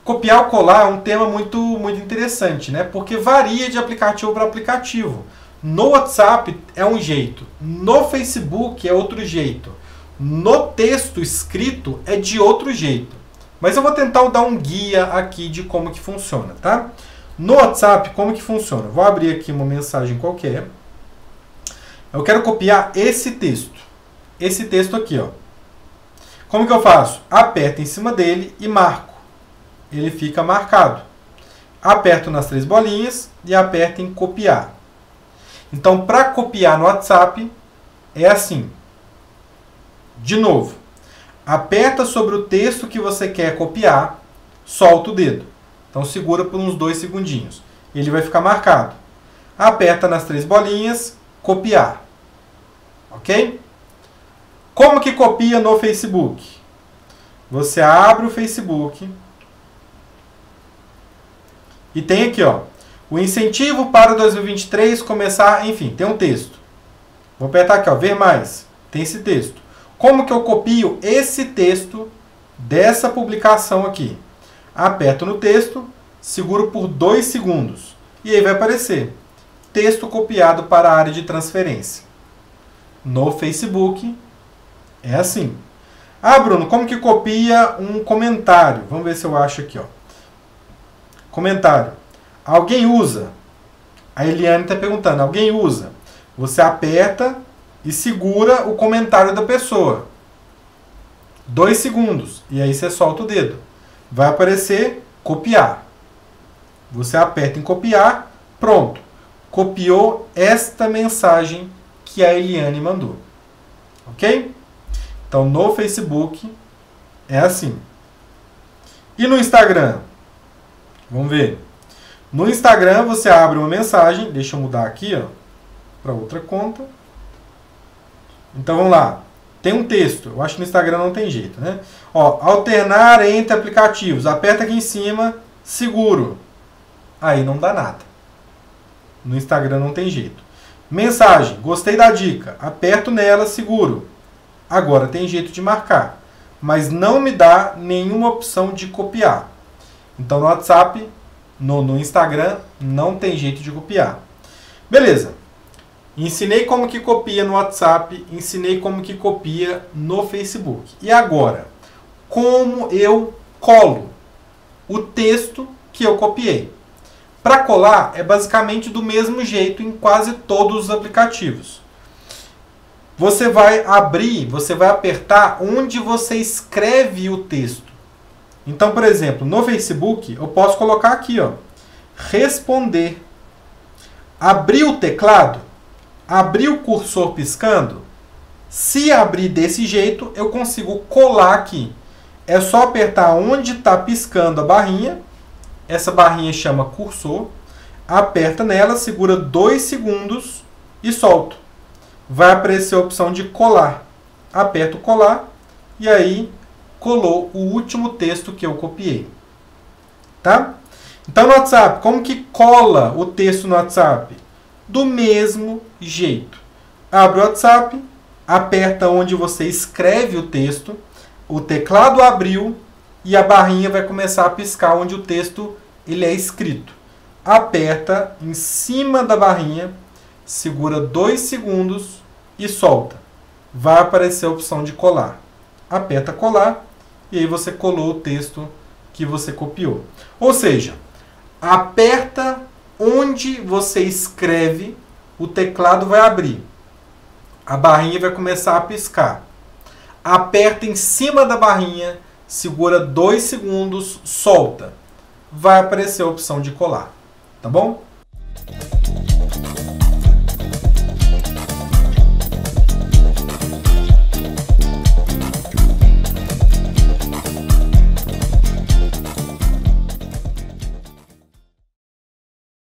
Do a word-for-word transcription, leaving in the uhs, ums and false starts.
Copiar ou colar é um tema muito, muito interessante, né? Porque varia de aplicativo para aplicativo. No WhatsApp é um jeito, no Facebook é outro jeito, no texto escrito é de outro jeito. Mas eu vou tentar dar um guia aqui de como que funciona, tá? No WhatsApp, como que funciona? Vou abrir aqui uma mensagem qualquer. Eu quero copiar esse texto. Esse texto aqui, ó. Como que eu faço? Aperto em cima dele e marco. Ele fica marcado. Aperto nas três bolinhas e aperto em copiar. Então, para copiar no WhatsApp, é assim. De novo, aperta sobre o texto que você quer copiar, solta o dedo. Então, segura por uns dois segundinhos. Ele vai ficar marcado. Aperta nas três bolinhas, copiar. Ok? Como que copia no Facebook? Você abre o Facebook e tem aqui, ó, o incentivo para dois mil e vinte e três começar, enfim, tem um texto. Vou apertar aqui, ó, ver mais. Tem esse texto. Como que eu copio esse texto dessa publicação aqui? Aperto no texto, seguro por dois segundos. E aí vai aparecer texto copiado para a área de transferência. No Facebook é assim. Ah, Bruno, como que copia um comentário? Vamos ver se eu acho aqui, ó. Comentário. Alguém usa? A Eliane está perguntando. Alguém usa? Você aperta e segura o comentário da pessoa. Dois segundos. E aí você solta o dedo. Vai aparecer copiar. Você aperta em copiar. Pronto. Copiou esta mensagem que a Eliane mandou. Ok? Então, no Facebook é assim. E no Instagram? Vamos ver. No Instagram, você abre uma mensagem. Deixa eu mudar aqui, ó, para outra conta. Então, vamos lá. Tem um texto. Eu acho que no Instagram não tem jeito, né? Ó, alternar entre aplicativos. Aperta aqui em cima, seguro. Aí não dá nada. No Instagram não tem jeito. Mensagem. Gostei da dica. Aperto nela, seguro. Agora tem jeito de marcar. Mas não me dá nenhuma opção de copiar. Então, no WhatsApp... No, no Instagram não tem jeito de copiar. Beleza. Ensinei como que copia no WhatsApp, ensinei como que copia no Facebook. E agora, como eu colo o texto que eu copiei? Para colar é basicamente do mesmo jeito em quase todos os aplicativos. Você vai abrir, você vai apertar onde você escreve o texto. Então, por exemplo, no Facebook, eu posso colocar aqui, ó, responder. Abrir o teclado, abrir o cursor piscando. Se abrir desse jeito, eu consigo colar aqui. É só apertar onde está piscando a barrinha. Essa barrinha chama cursor. Aperta nela, segura dois segundos e solto. Vai aparecer a opção de colar. Aperto colar e aí colou o último texto que eu copiei. Tá? Então, no WhatsApp, como que cola o texto no WhatsApp? Do mesmo jeito. Abre o WhatsApp, aperta onde você escreve o texto, o teclado abriu e a barrinha vai começar a piscar onde o texto ele é escrito. Aperta em cima da barrinha, segura dois segundos e solta. Vai aparecer a opção de colar. Aperta colar e aí você colou o texto que você copiou. Ou seja, aperta onde você escreve, o teclado vai abrir. A barrinha vai começar a piscar. Aperta em cima da barrinha, segura dois segundos, solta. Vai aparecer a opção de colar. Tá bom?